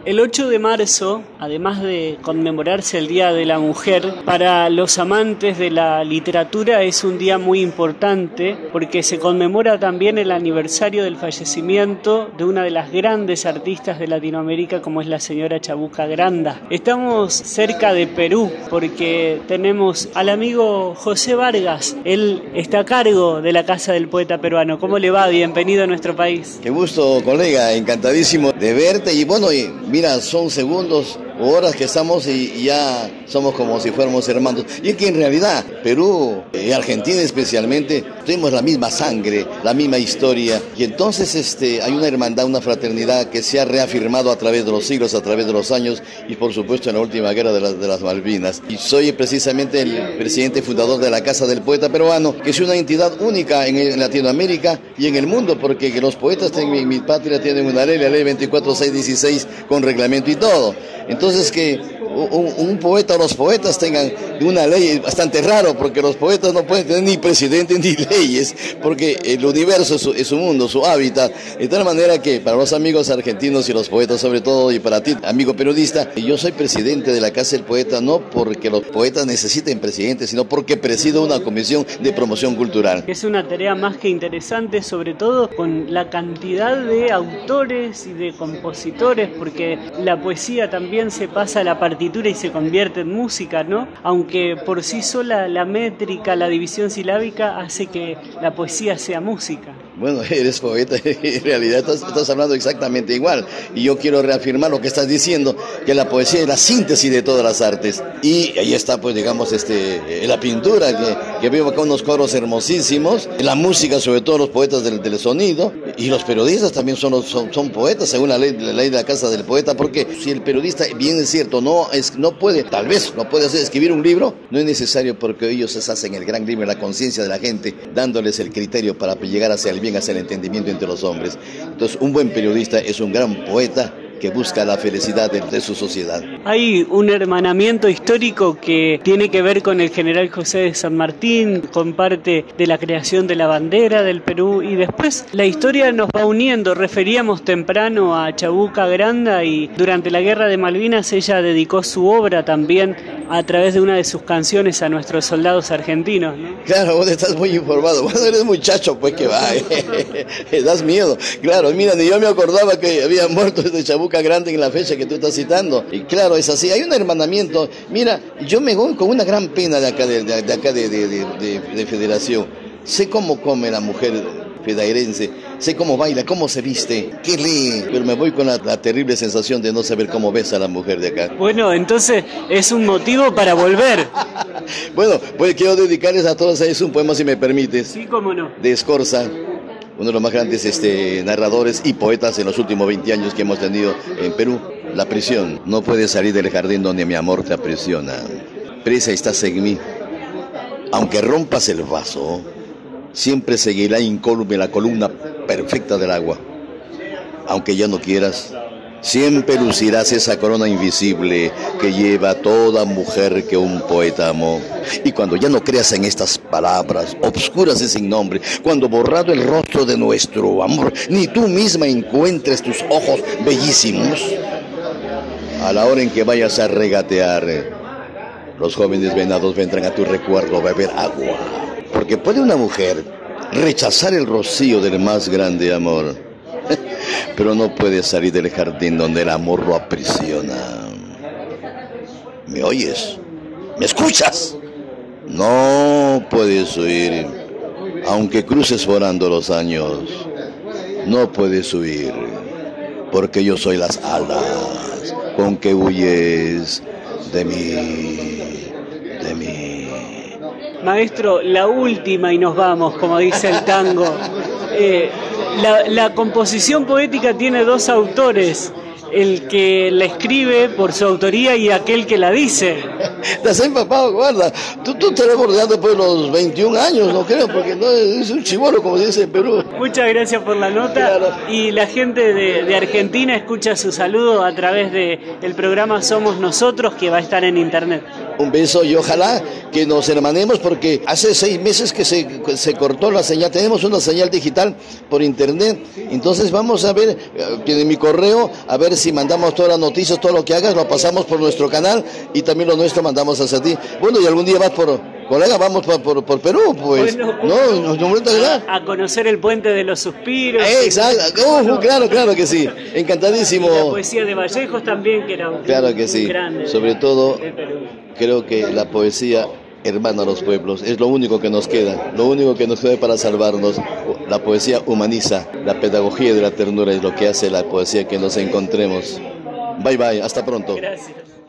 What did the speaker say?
El 8 de marzo, además de conmemorarse el Día de la Mujer, para los amantes de la literatura es un día muy importante porque se conmemora también el aniversario del fallecimiento de una de las grandes artistas de Latinoamérica como es la señora Chabuca Granda. Estamos cerca de Perú porque tenemos al amigo José Vargas. Él está a cargo de la Casa del Poeta Peruano. ¿Cómo le va? Bienvenido a nuestro país. Qué gusto, colega, encantadísimo de verte y bueno, mira, son segundos o horas que estamos y ya somos como si fuéramos hermanos. Y es que en realidad Perú y Argentina especialmente tenemos la misma sangre, la misma historia y entonces hay una hermandad, una fraternidad que se ha reafirmado a través de los siglos, a través de los años y por supuesto en la última guerra de las Malvinas. Y soy precisamente el presidente y fundador de la Casa del Poeta Peruano, que es una entidad única en Latinoamérica y en el mundo, porque los poetas en mi patria tienen una ley, la ley 24616 con reglamento y todo. Entonces que un poeta o los poetas tengan una ley bastante raro, porque los poetas no pueden tener ni presidente ni leyes, porque el universo es su mundo, su hábitat, de tal manera que para los amigos argentinos y los poetas sobre todo, y para ti, amigo periodista, yo soy presidente de la Casa del Poeta no porque los poetas necesiten presidente, sino porque presido una comisión de promoción cultural. Es una tarea más que interesante, sobre todo con la cantidad de autores y de compositores, porque la poesía también se pasa a la partitura y se convierte en música, ¿no? Aunque por sí sola la métrica, la división silábica hace que la poesía sea música. Bueno, eres poeta, en realidad estás hablando exactamente igual. Y yo quiero reafirmar lo que estás diciendo, que la poesía es la síntesis de todas las artes. Y ahí está, pues, digamos, la pintura, que veo acá unos coros hermosísimos, la música, sobre todo los poetas del sonido, y los periodistas también son poetas, según la ley de la Casa del Poeta, porque si el periodista, bien es cierto, no puede escribir un libro, no es necesario porque ellos hacen el gran libro de la conciencia de la gente, dándoles el criterio para llegar hacia el bien, hacia el entendimiento entre los hombres. Entonces, un buen periodista es un gran poeta que busca la felicidad de su sociedad. Hay un hermanamiento histórico que tiene que ver con el general José de San Martín, con parte de la creación de la bandera del Perú, y después la historia nos va uniendo. Referíamos temprano a Chabuca Granda y durante la Guerra de Malvinas ella dedicó su obra también a través de una de sus canciones a nuestros soldados argentinos, ¿no? Claro, vos estás muy informado, vos eres muchacho, pues que va, das miedo. Claro, mira, ni yo me acordaba que había muerto este Chabuca Grande en la fecha que tú estás citando. Y claro, es así, hay un hermanamiento. Mira, yo me voy con una gran pena de acá de Federación. Sé cómo come la mujer fedairense, sé cómo baila, cómo se viste, qué lee, pero me voy con la terrible sensación de no saber cómo besa a la mujer de acá. Bueno, entonces es un motivo para volver. Bueno, pues quiero dedicarles a todos a ellos un poema, si me permites. Sí, cómo no. De Scorza, uno de los más grandes narradores y poetas en los últimos 20 años que hemos tenido en Perú. La prisión. No puedes salir del jardín donde mi amor te aprisiona. Presa estás en mí. Aunque rompas el vaso, siempre seguirá incólume la columna perfecta del agua. Aunque ya no quieras, siempre lucirás esa corona invisible que lleva toda mujer que un poeta amó. Y cuando ya no creas en estas palabras obscuras y sin nombre, cuando borrado el rostro de nuestro amor, ni tú misma encuentres tus ojos bellísimos, a la hora en que vayas a regatear, los jóvenes venados vendrán a tu recuerdo a beber agua. Porque puede una mujer rechazar el rocío del más grande amor, pero no puede salir del jardín donde el amor lo aprisiona. ¿Me oyes? ¿Me escuchas? No puedes huir, aunque cruces volando los años. No puedes huir, porque yo soy las alas con que huyes de mí, de mí. Maestro, la última y nos vamos, como dice el tango. La composición poética tiene dos autores, el que la escribe por su autoría y aquel que la dice. Estás empapado, guarda. Tú estarás bordeando por los 21 años, no creo, porque no es un chibolo, como se dice en Perú. Muchas gracias por la nota. Claro. Y la gente de Argentina escucha su saludo a través del programa Somos Nosotros, que va a estar en internet. Un beso y ojalá que nos hermanemos porque hace 6 meses que se cortó la señal. Tenemos una señal digital por internet. Entonces vamos a ver, tiene mi correo, a ver si mandamos todas las noticias, todo lo que hagas, lo pasamos por nuestro canal y también lo nuestro mandamos hacia ti. Bueno, y algún día vas colega, vamos por Perú, pues. Bueno, no, no molesta nada. A conocer el Puente de los Suspiros. Exacto, claro que sí. Encantadísimo. Y la poesía de Vallejos también, que era un claro que sí. grande. Sobre todo, de Perú. creo que la poesía hermana a los pueblos, es lo único que nos queda, lo único que nos queda para salvarnos. La poesía humaniza, la pedagogía de la ternura es lo que hace la poesía que nos encontremos. Bye bye, hasta pronto. Gracias.